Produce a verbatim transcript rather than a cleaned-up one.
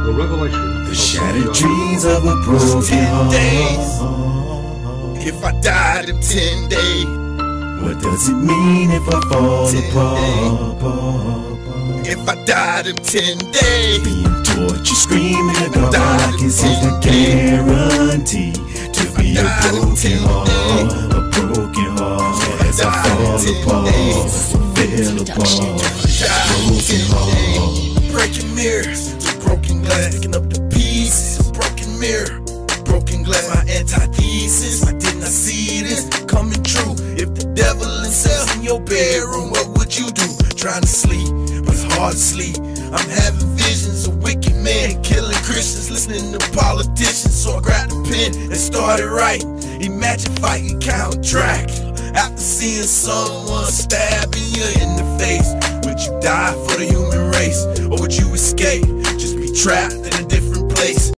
the revelation. The shattered dreams of a broken heart. Days. If I died in ten days, what does it mean if I fall apart? If I died in ten days, being tortured, screaming in the dark is the guarantee to be a broken heart, a broken heart as I fall apart, fell apart, broken heart. Breaking mirrors to broken glass, picking up the pieces, a broken mirror, broken glass. My antithesis, why didn't I see this coming true? If the devil himself in your bedroom, what would you do? Trying to sleep, but it's hard to sleep. I'm having visions of wicked men killing Christians, listening to politicians. So I grabbed a pen and started writing. Imagine fighting Count Dracula after seeing someone stabbing you in the face. Would you die for the human race, or would you escape? Just be trapped